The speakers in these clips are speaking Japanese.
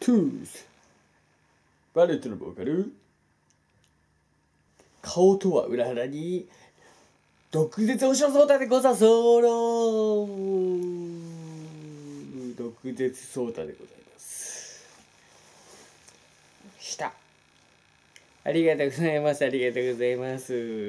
トゥースバレットのボーカル顔とは裏腹に毒舌おしろそうたでござそうろ毒舌そうたでございますしたありがとうございます。ありがとうございます。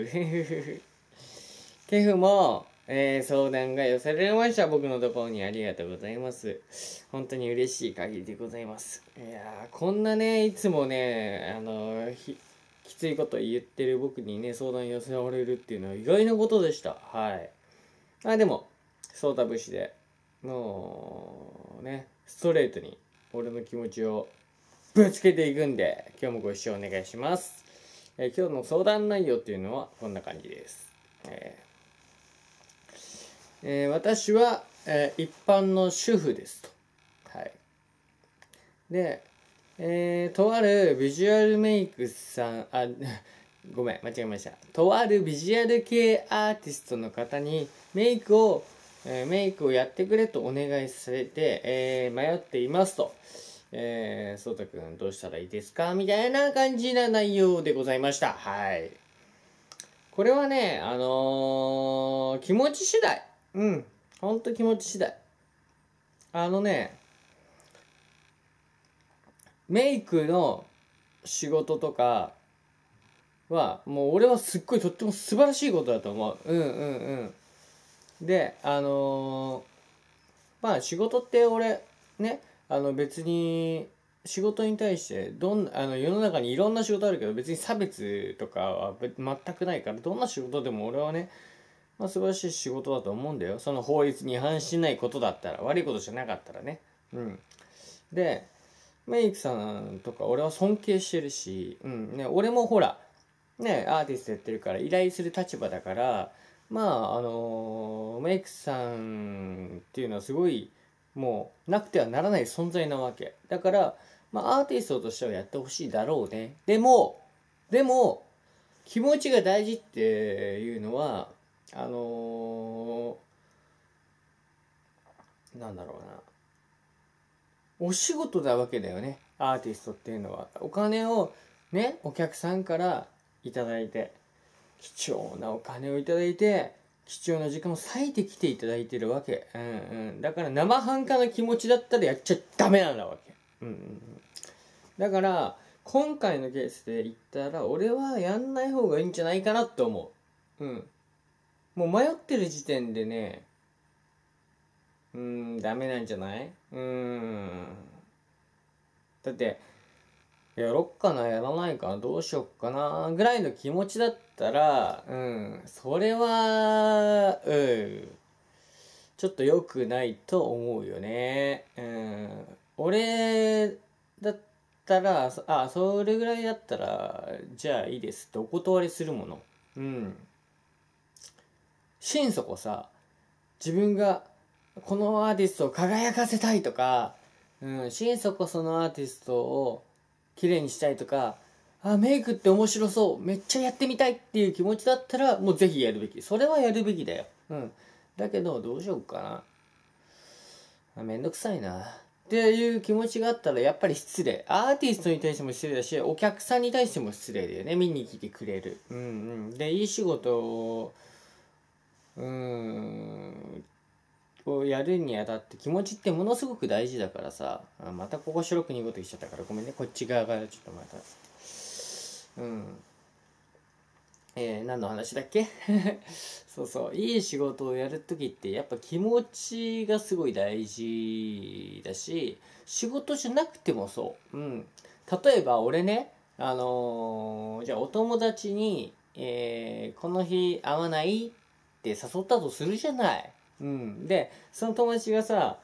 ケフも、相談が寄せられました。僕のところにありがとうございます。本当に嬉しい限りでございます。いやー、こんなね、いつもね、きついこと言ってる僕にね、相談寄せられるっていうのは意外なことでした。はい。でも、ソータ節で、もう、ね、ストレートに俺の気持ちをぶつけていくんで、今日もご視聴お願いします。今日の相談内容っていうのはこんな感じです。私は、一般の主婦ですと。はい。で、とあるビジュアルメイクさん、ごめん、間違えました。とあるビジュアル系アーティストの方にメイクをやってくれとお願いされて、迷っていますと。そうたくんどうしたらいいですかみたいな感じな内容でございました。はい。これはね、気持ち次第。ほんと気持ち次第。メイクの仕事とかは、もう俺はすっごいとっても素晴らしいことだと思う。で、まあ仕事って俺、ね、別に仕事に対して世の中にいろんな仕事あるけど別に差別とかは全くないからどんな仕事でも俺はね、素晴らしい仕事だと思うんだよ。その法律に違反しないことだったら、悪いことじゃなかったらね。でメイクさんとか俺は尊敬してるし、俺もほらねアーティストやってるから依頼する立場だから、メイクさんっていうのはすごいもうなくてはならない存在なわけだから、アーティストとしてはやってほしいだろうね。でも気持ちが大事っていうのはなんだろうな、お仕事なわけだよね。アーティストっていうのはお金をねお客さんからいただいて、貴重なお金をいただいて貴重な時間を割いてきていただいてるわけ。だから生半可な気持ちだったらやっちゃダメなんだわけ。だから今回のケースで言ったら俺はやんない方がいいんじゃないかなって思う。もう迷ってる時点でね、ダメなんじゃない？だってやろっかなやらないかなどうしよっかなぐらいの気持ちだったらそれはちょっと良くないと思うよね。俺だったらそれぐらいだったらじゃあいいですってお断りするもの。心底さ、自分がこのアーティストを輝かせたいとか、心底そのアーティストを綺麗にしたいとか、メイクって面白そう、めっちゃやってみたいっていう気持ちだったらもうぜひやるべき。それはやるべきだよ。だけどどうしようかな、めんどくさいなっていう気持ちがあったらやっぱり失礼。アーティストに対しても失礼だし、お客さんに対しても失礼だよね。見に来てくれる。でいい仕事ををやるにあたって気持ちってものすごく大事だからさ。またここ白く濁ってきちゃったからごめんね。こっち側がちょっとまた何の話だっけそういい仕事をやるときってやっぱ気持ちがすごい大事だし、仕事じゃなくてもそう。例えば俺ね、じゃあお友達に、この日会わないって誘ったとするじゃない。でその友達がさ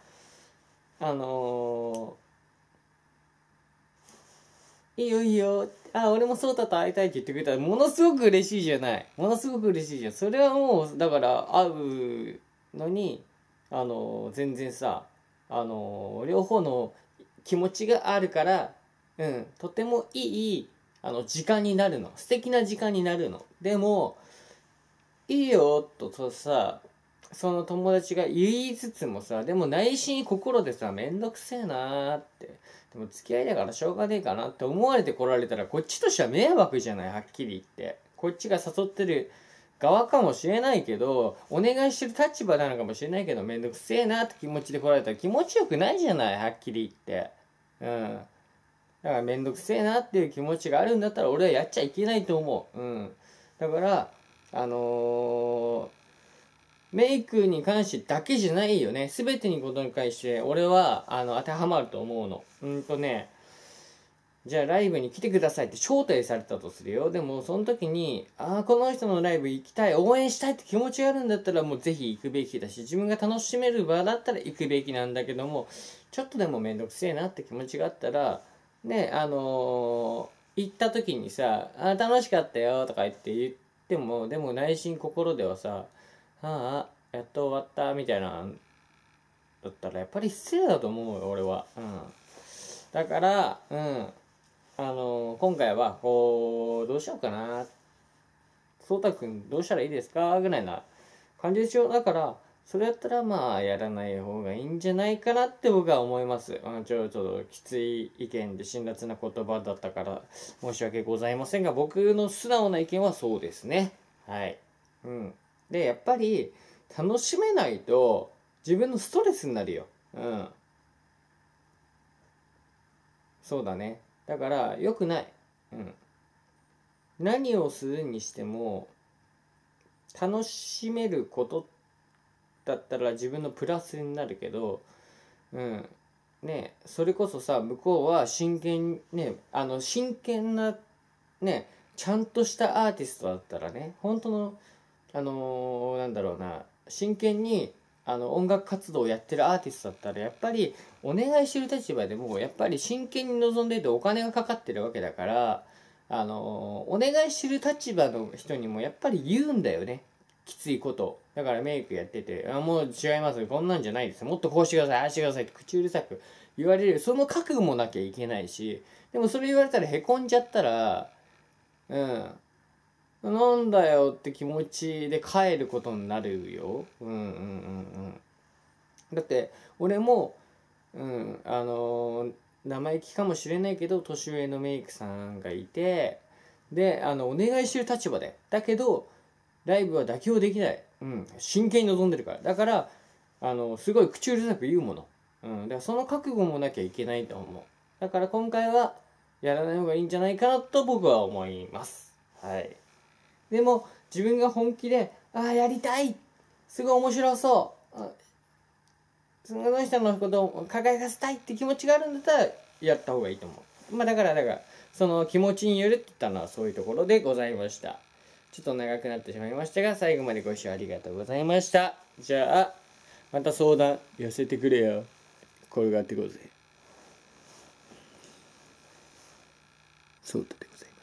いいよいいよ、俺もそうたと会いたいって言ってくれたらものすごく嬉しいじゃない。ものすごく嬉しいじゃん。それはもうだから会うのに全然さ両方の気持ちがあるからとてもいい時間になるの。素敵な時間になるの。でもいいよとさその友達が言いつつもさ、でも内心心でさめんどくせえなーって、 でも付き合いだからしょうがねえかなって思われて来られたらこっちとしては迷惑じゃない、はっきり言って。こっちが誘ってる側かもしれないけど、お願いしてる立場なのかもしれないけど、めんどくせえなって気持ちで来られたら気持ちよくないじゃない、はっきり言って。うん。だからめんどくせえなっていう気持ちがあるんだったら俺はやっちゃいけないと思う。うん。だから、メイクに関してだけじゃないよね。すべてにことに関して俺は当てはまると思うの。じゃあライブに来てくださいって招待されたとするよ。でもその時に、この人のライブ行きたい、応援したいって気持ちがあるんだったらもうぜひ行くべきだし、自分が楽しめる場だったら行くべきなんだけども、ちょっとでもめんどくせえなって気持ちがあったら、ね、行った時にさ、楽しかったよとか言っても、でも内心心ではさ、やっと終わったみたいな、だったらやっぱり失礼だと思うよ、俺は。うん。だから、今回は、どうしようかな。そうたくんどうしたらいいですかぐらいな感じでしょ。だから、それやったらやらない方がいいんじゃないかなって僕は思います。ちょっときつい意見で辛辣な言葉だったから申し訳ございませんが、僕の素直な意見はそうですね。はい。うん。で、やっぱり楽しめないと自分のストレスになるよ。うん。そうだね。だから良くない。うん。何をするにしても楽しめることだったら自分のプラスになるけど、それこそさ、向こうは真剣なちゃんとしたアーティストだったらね、本当のなんだろうな、真剣に音楽活動をやってるアーティストだったらやっぱりお願いしてる立場でもやっぱり真剣に臨んでいてお金がかかってるわけだから、お願いしてる立場の人にもやっぱり言うんだよね、きついことだから。メイクやっててもう違います、こんなんじゃないです、もっとこうしてください、ああしてくださいって口うるさく言われる、その覚悟もなきゃいけないし、でもそれ言われたらへこんじゃったら、なんだよって気持ちで帰ることになるよ。だって俺も、生意気かもしれないけど年上のメイクさんがいて、でお願いしてる立場でだけどライブは妥協できない、真剣に臨んでるから。だからすごい口うるさく言うもの、だからその覚悟もなきゃいけないと思う。だから今回はやらない方がいいんじゃないかなと僕は思います。はい。でも自分が本気でやりたい、すごい面白そう、その人のことを輝かせたいって気持ちがあるんだったらやった方がいいと思う。だからその気持ちによるって言ったのはそういうところでございました。ちょっと長くなってしまいましたが最後までご視聴ありがとうございました。じゃあまた相談寄せてくれよ。転がってこうぜ。そうだでございます。